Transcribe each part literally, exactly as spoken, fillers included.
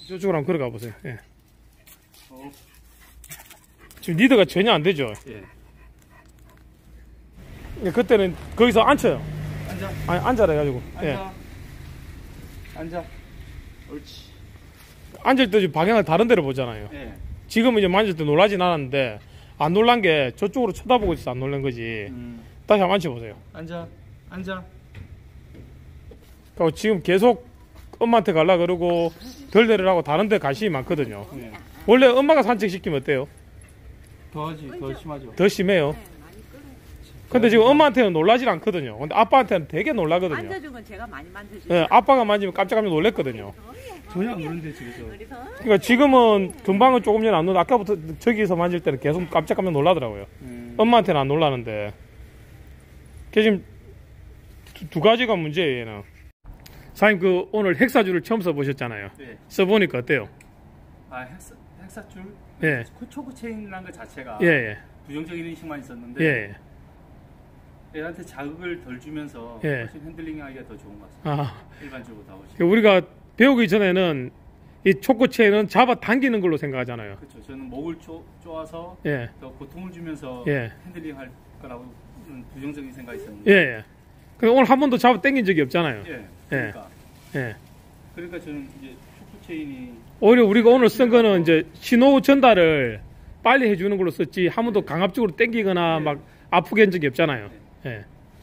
저쪽으로 한번 걸어가 보세요. 예. 어. 지금 리더가 전혀 안 되죠. 예. 예, 그때는 거기서 앉혀요. 앉아. 아니, 앉아라 해가지고. 앉아. 예. 앉아. 옳지. 앉을 때 방향을 다른 데로 보잖아요. 예. 지금은 이제 만질 때 놀라진 않았는데, 안 놀란 게 저쪽으로 쳐다보고 있어서 안 놀란 거지. 음. 다시 한번 앉혀보세요. 앉아. 앉아. 그리고 지금 계속 엄마한테 가려 그러고, 덜 내리라고 다른 데 관심이 많거든요. 예. 원래 엄마가 산책시키면 어때요? 더하지. 더 심하죠. 더 심해요. 근데 지금 엄마한테는 놀라질 않거든요. 근데 아빠한테는 되게 놀라거든요. 만져준 건 제가 많이 만져주죠. 예, 아빠가 만지면 깜짝깜짝 놀랬거든요. 전혀 안 그런데 집에서. 그러니까 지금은 금방은 조금 전에 안 놀라. 아까부터 저기서 만질 때는 계속 깜짝깜짝 놀라더라고요. 음. 엄마한테는 안 놀라는데. 그 지금 두, 두 가지가 문제예요, 얘는. 사장님, 그 오늘 헥사줄을 처음 써보셨잖아요. 네. 써보니까 어때요? 아 헥사 헥사줄. 예. 초구 체인이라는 것 자체가 예, 예. 부정적인 인식만 있었는데. 예. 애한테 자극을 덜 주면서 예. 훨씬 핸들링하기가 더 좋은 것 같습니다. 아. 일반적으로 다 훨씬. 우리가 배우기 전에는 이 촉구체는 잡아 당기는 걸로 생각하잖아요. 그렇죠. 저는 목을 쪼, 쪼아서 예. 더 고통을 주면서 예. 핸들링할 거라고 부정적인 생각이 있었는데. 예, 예. 근데 오늘 한 번도 잡아 당긴 적이 없잖아요. 예. 그러니까. 예. 그러니까 저는 이제 촉구 체인이 오히려 우리가 오늘 쓴 거는 이제 신호 전달을 빨리 해주는 걸로 썼지 한 번도 강압적으로 당기거나 예. 막 아프게 한 적이 없잖아요. 예.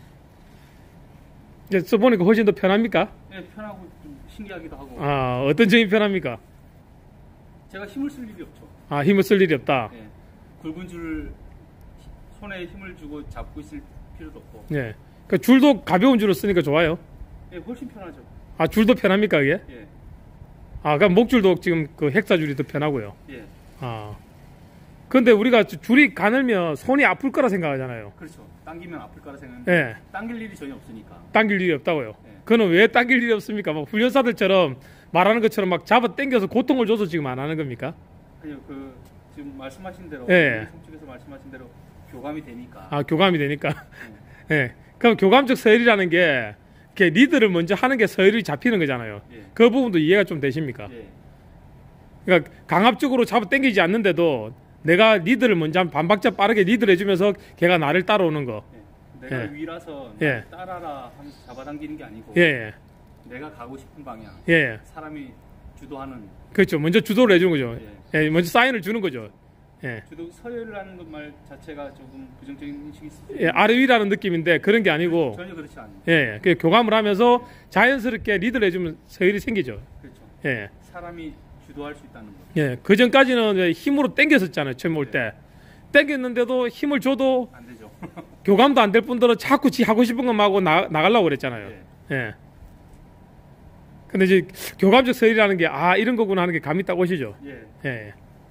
이제 써보니까 훨씬 더 편합니까? 예, 편하고 좀 신기하기도 하고. 아, 어떤 점이 편합니까? 제가 힘을 쓸 일이 없죠. 아, 힘을 쓸 일이 없다. 예. 굵은 줄을 손에 힘을 주고 잡고 있을 필요도 없고. 예. 그 줄도 가벼운 줄을 쓰니까 좋아요. 예, 훨씬 편하죠. 아, 줄도 편합니까, 그게? 예. 아, 그럼 목줄도 지금 그 헥사줄이 더 편하고요. 예. 아. 근데 우리가 줄이 가늘면 손이 아플 거라 생각하잖아요. 그렇죠. 당기면 아플 거라 생각하는데 예. 당길 일이 전혀 없으니까. 당길 일이 없다고요. 예. 그거는 왜 당길 일이 없습니까? 막 훈련사들처럼 말하는 것처럼 막 잡아 당겨서 고통을 줘서 지금 안 하는 겁니까? 아니요, 그 지금 말씀하신 대로 예. 성측에서 말씀하신 대로 교감이 되니까. 아, 교감이 되니까. 예. 그럼 교감적 서열이라는 게 이렇게 리드를 먼저 하는 게 서열이 잡히는 거잖아요. 예. 그 부분도 이해가 좀 되십니까? 예. 그러니까 강압적으로 잡아 당기지 않는데도 내가 리드를 먼저 한 반박자 빠르게 리드를 해주면서 걔가 나를 따라오는 거. 예. 내가 예. 위라서 예. 따라라 하면서 잡아당기는 게 아니고 예, 예. 내가 가고 싶은 방향. 예. 사람이 주도하는. 그렇죠. 먼저 주도를 해주는 거죠. 예. 예. 먼저 사인을 주는 거죠. 예. 주도 서열이라는 것 말 자체가 조금 부정적인 인식이 있을 수 예, 아래 위라는 느낌인데 그런 게 아니고 전혀 그렇지 않아요. 예, 그 교감을 하면서 자연스럽게 리드를 해주면 서열이 생기죠. 그렇죠. 예, 사람이 주도할 수 있다는 거. 예, 그 전까지는 힘으로 당겼었잖아요. 처음 올 때 당겼는데도 힘을 줘도 안 되죠. 교감도 안 될 뿐더러 자꾸 지 하고 싶은 것만 하고 나, 나가려고 그랬잖아요. 예. 예. 근데 이제 교감적 서열이라는 게 아 이런 거구나 하는 게 감이 딱 오시죠. 예. 예.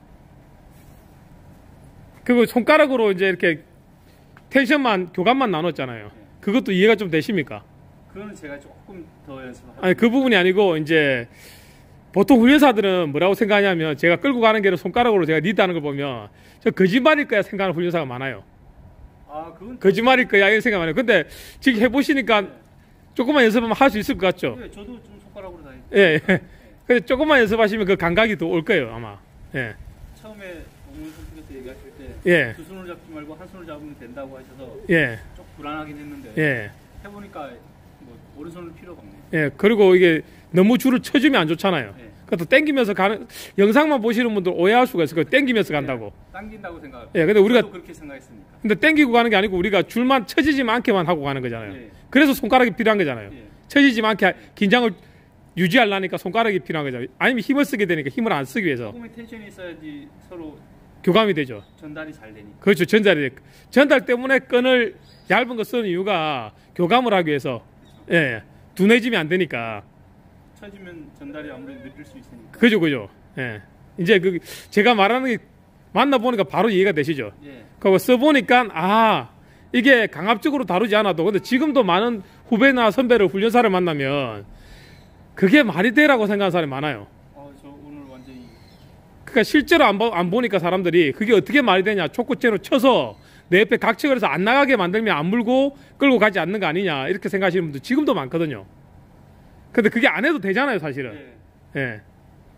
그리고 손가락으로 이제 이렇게 텐션만 교감만 나눴잖아요. 그것도 이해가 좀 되십니까? 그거는 제가 조금 더 연습하고. 아니 그 부분이 아니고 이제 보통 훈련사들은 뭐라고 생각하냐면 제가 끌고 가는 게로 손가락으로 제가 리드하는 걸 보면 저 거짓말일 거야 생각하는 훈련사가 많아요. 아, 그건 거짓말일 거야 이런 생각 많아요. 근데 지금 해보시니까 조금만 연습하면 할 수 있을 것 같죠? 예, 저도 좀 손가락으로 다 했- 예. 예. 근데 조금만 연습하시면 그 감각이 더 올 거예요 아마. 예. 처음에 어머니 선생님께서 얘기하실 때 예. 두 손을 잡지 말고 한 손을 잡으면 된다고 하셔서 예. 좀 불안하긴 했는데 예. 해보니까 뭐 오른손을 필요가 없네요. 예. 그리고 이게 너무 줄을 쳐주면 안 좋잖아요. 예. 그것도 당기면서 가는 영상만 보시는 분들 오해할 수가 있어요. 당기면서 간다고. 예, 당긴다고 생각. 예. 근데 우리가 저도 그렇게 생각했으니까. 근데 당기고 가는 게 아니고 우리가 줄만 쳐지지 않게만 하고 가는 거잖아요. 예. 그래서 손가락이 필요한 거잖아요. 예. 쳐지지 않게 긴장을 유지하려니까 손가락이 필요한 거잖아요. 아니면 힘을 쓰게 되니까 힘을 안 쓰기 위해서 조금의 텐션이 있어야지 서로 교감이 되죠. 전달이 잘 되니까. 그렇죠. 전달이 전달 때문에 끈을 얇은 거 쓰는 이유가 교감을 하기 위해서 예 둔해지면 안 되니까 쳐지면 전달이 아무래도 느릴 수 있으니까. 그죠 그죠. 예 이제 그 제가 말하는 게 만나 보니까 바로 이해가 되시죠. 예. 그거 써보니까 아 이게 강압적으로 다루지 않아도 근데 지금도 많은 후배나 선배를 훈련사를 만나면 그게 말이 되라고 생각하는 사람이 많아요. 어, 저 오늘 완전히. 그러니까 실제로 안, 보, 안 보니까 사람들이 그게 어떻게 말이 되냐 촉구째로 쳐서 내 옆에 각척을 해서 안 나가게 만들면 안 물고 끌고 가지 않는 거 아니냐 이렇게 생각하시는 분들 지금도 많거든요. 근데 그게 안 해도 되잖아요 사실은. 예. 예.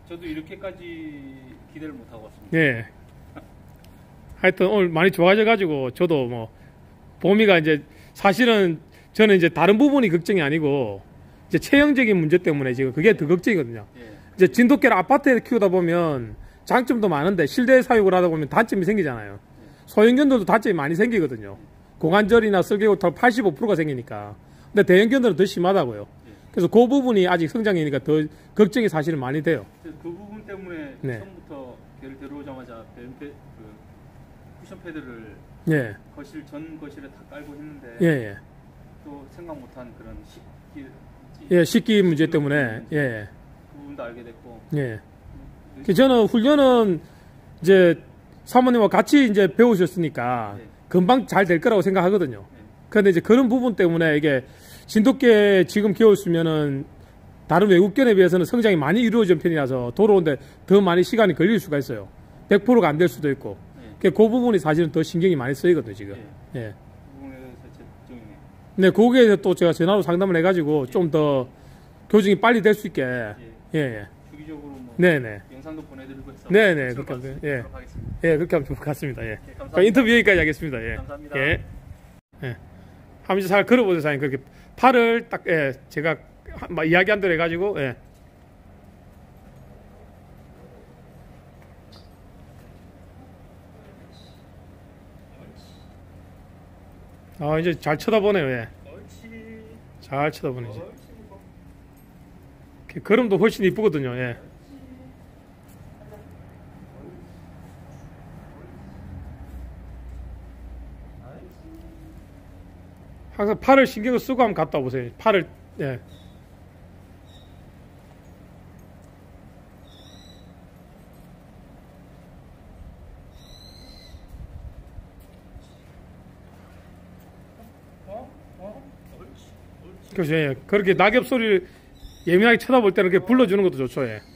저도 이렇게까지 기대를 못 하고 왔습니다. 예. 하여튼 오늘 많이 좋아져가지고 저도 뭐 봄이가 이제 사실은 저는 이제 다른 부분이 걱정이 아니고 이제 체형적인 문제 때문에 지금 그게 더 걱정이거든요. 예. 이제 진돗개를 아파트에 키우다 보면 장점도 많은데 실내 사육을 하다 보면 단점이 생기잖아요. 소형견들도 단점이 많이 생기거든요. 고관절이나 설계골탈 팔십오 퍼센트가 생기니까. 근데 대형견들은 더 심하다고요. 그래서 그 부분이 아직 성장이니까 더 걱정이 사실은 많이 돼요. 그 부분 때문에 네. 처음부터 개를 데려오자마자 뱀패, 그 쿠션 패드를 예, 거실 전 거실에 다 깔고 했는데 예, 예. 또 생각 못한 그런 식기 예, 식기 문제 때문에, 예, 그 부분도 알게 됐고 예. 그 저는 훈련은 이제 사모님과 같이 이제 배우셨으니까 네. 금방 잘 될 거라고 생각하거든요. 네. 그런데 이제 그런 부분 때문에 이게 진돗개 지금 키웠으면은 다른 외국견에 비해서는 성장이 많이 이루어진 편이라서 돌아오는데 더 많이 시간이 걸릴 수가 있어요. 백 퍼센트가 안 될 수도 있고. 네. 그 부분이 사실은 더 신경이 많이 쓰이거든요, 지금. 네. 예. 그 부분에 대해서 제 걱정이네요. 네, 거기에 대해서 또 제가 전화로 상담을 해가지고 좀 더 교정이 빨리 될 수 있게. 예, 예. 주기적으로 뭐 네네. 영상도 보내드리고 해서 네네. 수업 그렇게 하면, 받도록 예. 하겠습니다. 예, 그렇게 하면 좋을 것 같습니다. 예. 네, 그럼 감사합니다. 인터뷰 여기까지 하겠습니다. 예. 감사합니다. 예. 예. 한번 이제 잘 걸어보세요, 사장님. 그렇게 팔을 딱, 예, 제가 한- 막 이야기한 대로 해가지고, 예. 아, 이제 잘 쳐다보네요, 예. 옳지. 잘 쳐다보네, 이제. 옳지. 이렇게 걸음도 훨씬 이쁘거든요, 예. 항상 팔을 신경을 쓰고 한번 갔다 오세요. 팔을, 예. 어? 어? 옳지. 옳지. 그렇죠. 예. 그렇게 낙엽 소리를 예민하게 쳐다볼 때는 이렇게 불러주는 것도 좋죠. 예.